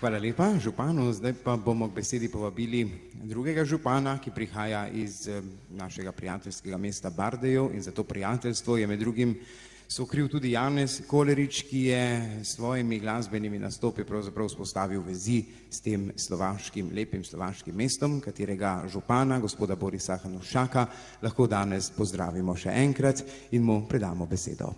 Hvala lepa županu. Zdaj pa bomo k besedi povabili drugega župana, ki prihaja iz našega prijateljskega mesta Bardejov, in za to prijateljstvo je med drugim sokriv tudi Janez Kolerič, ki je s svojimi glasbenimi nastopi pravzaprav vzpostavil vezi s tem slovaškim, lepim slovaškim mestom, katerega župana, gospoda Borisa Hanuščaka, lahko danes pozdravimo še enkrat in mu predamo besedo.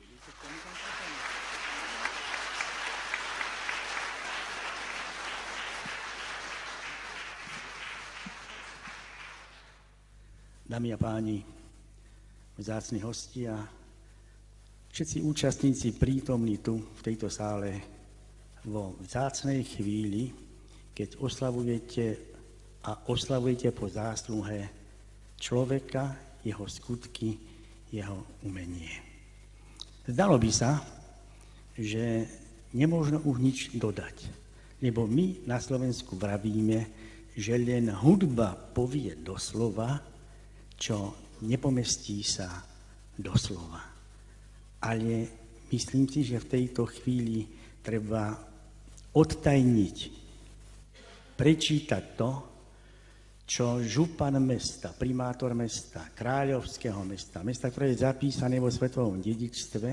Dámy a páni, vzácni hostia, všetci účastníci prítomní tu v tejto sále vo vzácnej chvíli, keď oslavujete po zásluhe človeka, jeho skutky, jeho umenie. Zdalo by sa, že nemôžno už nič dodať, lebo my na Slovensku vravíme, že len hudba povie doslova, čo nepomestí sa doslova. Ale myslím si, že v tejto chvíli treba odtajniť, prečítať to, čo župan mesta, primátor mesta, kráľovského mesta, mesta, ktoré je zapísané vo svetovom dedičstve,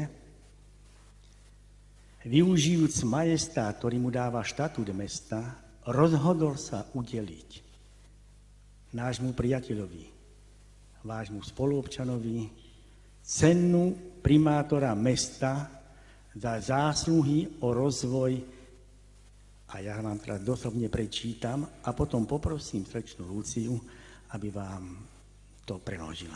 využijúc majestát, ktorý mu dáva štatút mesta, rozhodol sa udeliť nášmu priateľovi, vášmu spoluobčanovi, cenu primátora mesta za zásluhy o rozvoj, a ja vám teraz doslovne prečítam a potom poprosím srdečnú Luciu, aby vám to preložila.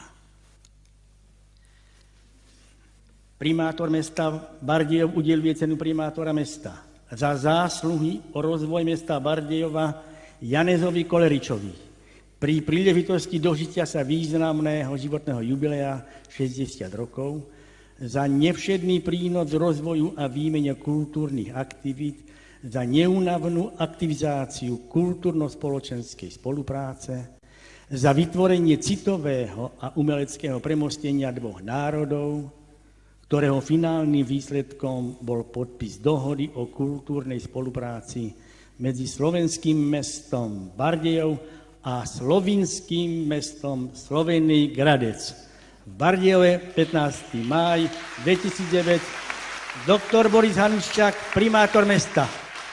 Primátor mesta Bardejov udeľuje cenu primátora mesta za zásluhy o rozvoj mesta Bardejova Janezovi Koleričovi pri príležitosti dožitia sa významného životného jubilea 60 rokov, za nevšedný prínos rozvoju a výmene kultúrnych aktivít, za neúnavnú aktivizáciu kultúrno-spoločenskej spolupráce, za vytvorenie citového a umeleckého premostenia dvoch národov, ktorého finálnym výsledkom bol podpis dohody o kultúrnej spolupráci medzi slovenským mestom Bardejov a slovinským mestom Slovenný Gradec. V Bardejove 15. máj 2009 doktor Boris Hanuščák, primátor mesta.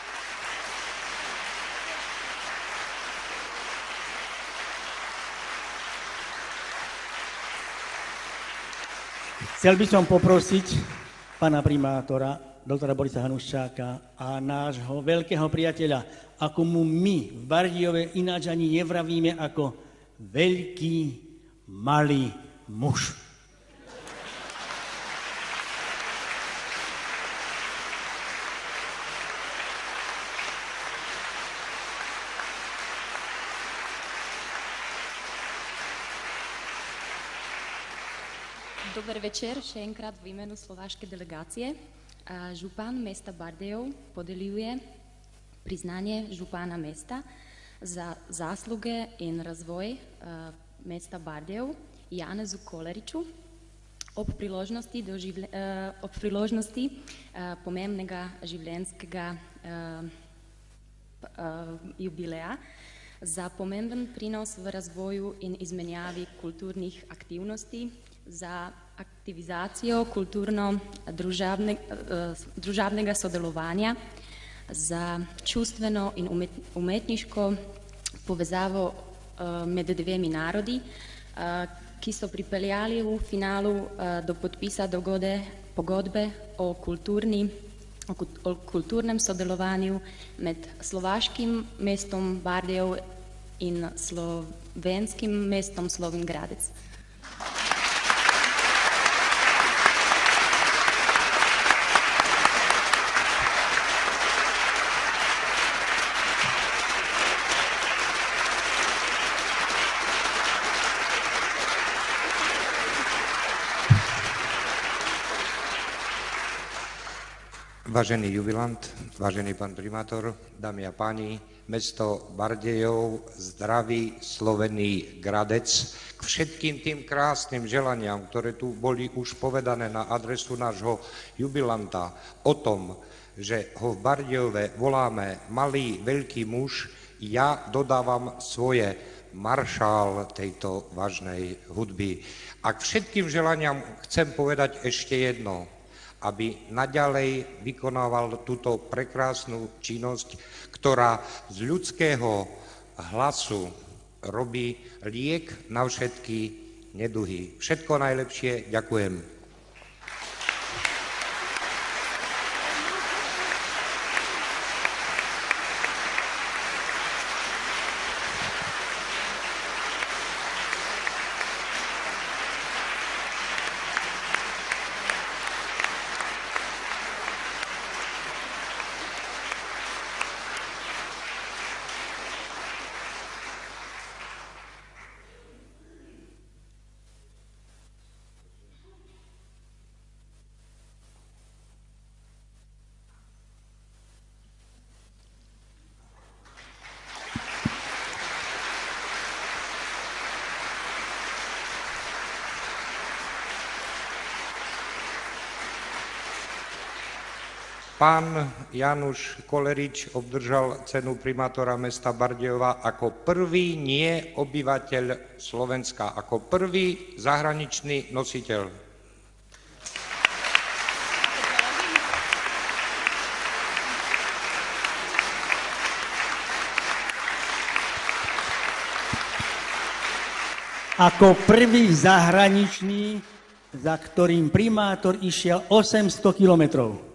Chcel by som poprosiť pána primátora, doktora Borisa Hanuščáka a nášho veľkého priateľa, ako mu my v Bardejove ináč ani nevravíme ako veľký, malý muž. Dobrý večer, še enkrat v imenu slovaške delegácie. Župan mesta Bardejov podeľuje priznanie župana mesta za zásluge in razvoj mesta Bardejov Janezu Koleriču ob priložnosti pomembnega življenjskega jubileja za pomemben prinos v razvoju in izmenjavi kulturnih aktivnosti, za aktivizacijo kulturno-družabnega sodelovanja, za čustveno in umetniško povezavo med dvemi narodi, ki so pripeljali v finalu do podpisa pogodbe o kulturnem sodelovanju med slovaškim mestom Bardejov in slovenskim mestom Slovenj Gradec. Vážený jubilant, vážený pán primátor, dámy a páni, mesto Bardejov zdraví Slovený Gradec k všetkým tým krásnym želaniam, ktoré tu boli už povedané na adresu nášho jubilanta o tom, že ho v Bardejove voláme malý veľký muž, ja dodávam svoje, maršál tejto vážnej hudby. A k všetkým želaniam chcem povedať ešte jedno, aby naďalej vykonával túto prekrásnu činnosť, ktorá z ľudského hlasu robí liek na všetky neduhy. Všetko najlepšie, ďakujem. Pán Jánuš Kolerič obdržal cenu primátora mesta Bardejova ako prvý nie obyvateľ Slovenska, ako prvý zahraničný nositeľ. Ako prvý zahraničný, za ktorým primátor išiel 800 kilometrov.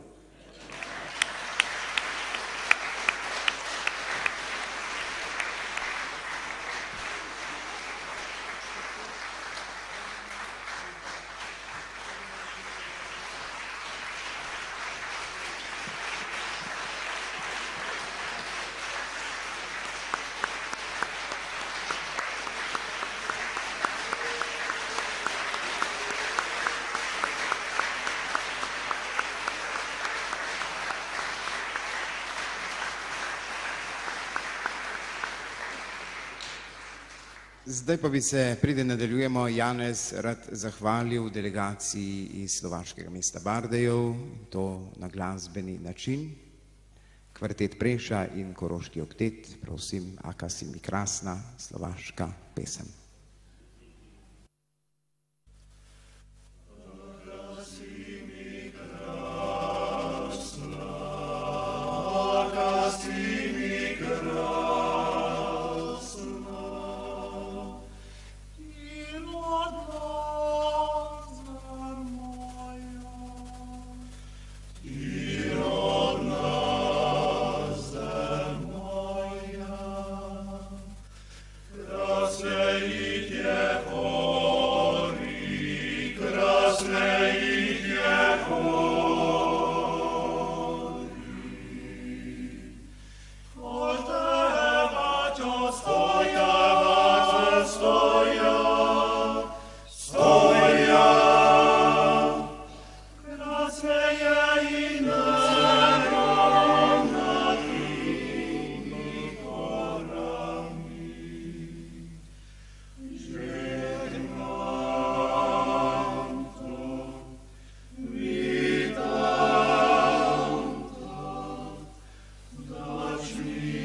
Zdaj pa bi se, preden nadaljujemo, Janez rad zahvalil delegaciji iz slovaškega mesta Bardejov, to na glasbeni način. Kvartet Preša in Koroški oktet, prosim, Aka si mi krasna, slovaška pesem. Touch me.